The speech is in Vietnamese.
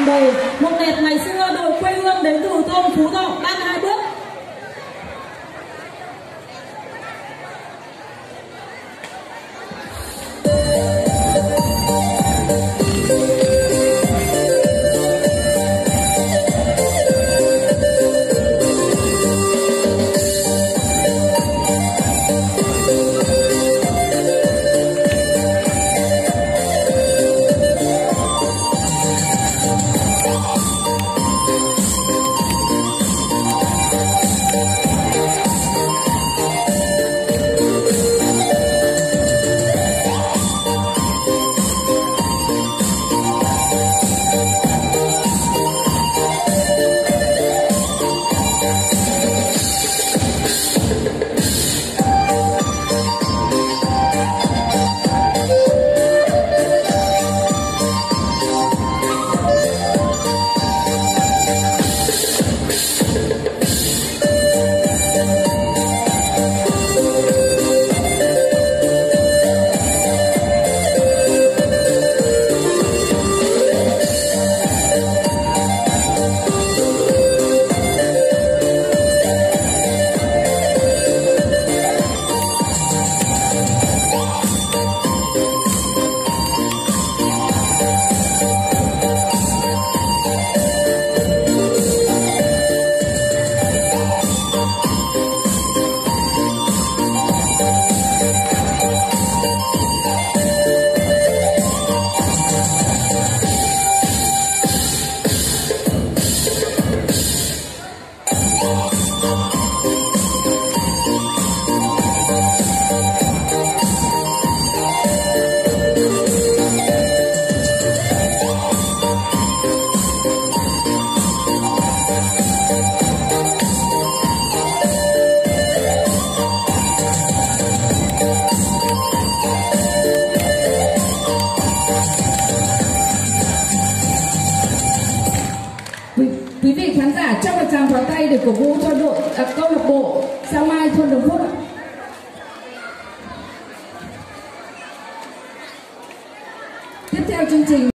mời một đẹp ngày xưa đội quê hương đến từ thôn Phú Thọ ban 2 bước. Quý vị khán giả cho một tràng pháo tay để cổ vũ cho đội câu lạc bộ Sao Mai thôn Đồng Phúc. Tiếp theo chương trình